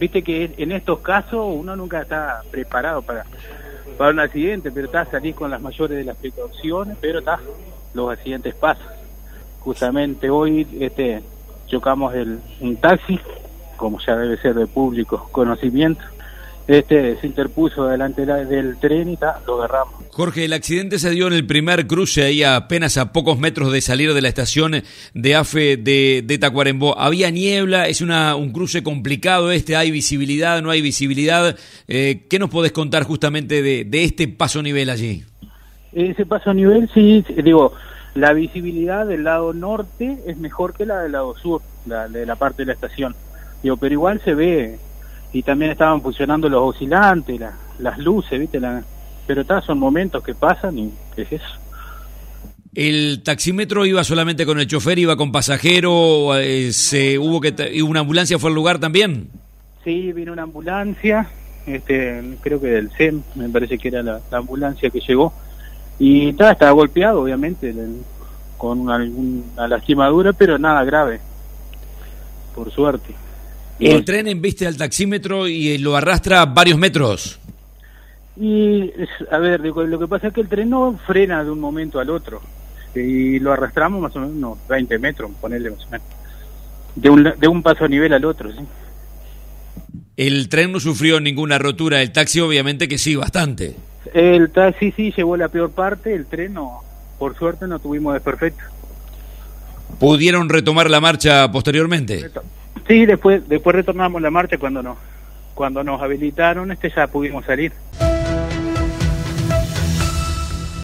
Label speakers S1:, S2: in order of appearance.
S1: viste que en estos casos uno nunca está preparado para un accidente, pero salís con las mayores de las precauciones, pero los accidentes pasan. Justamente hoy chocamos un taxi, como ya debe ser de público conocimiento. Se interpuso delante del tren y lo agarramos.
S2: Jorge, el accidente se dio en el primer cruce, ahí apenas a pocos metros de salir de la estación de AFE de Tacuarembó. Había niebla, es un cruce complicado ¿hay visibilidad, no hay visibilidad? ¿Qué nos podés contar justamente de este paso nivel allí? Ese paso nivel, sí,
S1: la visibilidad del lado norte es mejor que la del lado sur, de la parte de la estación. Pero igual se ve, y también estaban funcionando los oscilantes, las luces, ¿viste? Pero son momentos que pasan y ¿qué es eso?
S2: ¿El taxímetro iba solamente con el chofer, iba con pasajero? ¿Una ambulancia fue al lugar también?
S1: Sí, vino una ambulancia, creo que del SEM, me parece que era la ambulancia que llegó. Y estaba golpeado, obviamente, con alguna lastimadura, pero nada grave, por suerte.
S2: El tren embiste al taxímetro y lo arrastra varios metros.
S1: Y, a ver, lo que pasa es que el tren no frena de un momento al otro. Y lo arrastramos más o menos unos 20 metros, ponerle más o menos. De un paso a nivel al otro, ¿sí?
S2: El tren no sufrió ninguna rotura, el taxi obviamente que sí, bastante.
S1: El taxi sí llevó la peor parte, el tren no, por suerte no tuvimos desperfecto.
S2: ¿Pudieron retomar la marcha posteriormente?
S1: Sí, después retornamos la marcha cuando nos habilitaron, ya pudimos salir.